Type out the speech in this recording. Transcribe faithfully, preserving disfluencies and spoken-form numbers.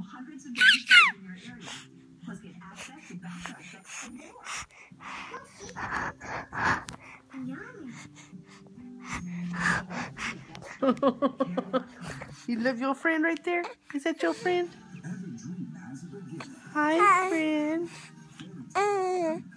hundreds of game stores in your area. Plus get access to background checks and more. You love your friend right there? Is that your friend? Hi, friend.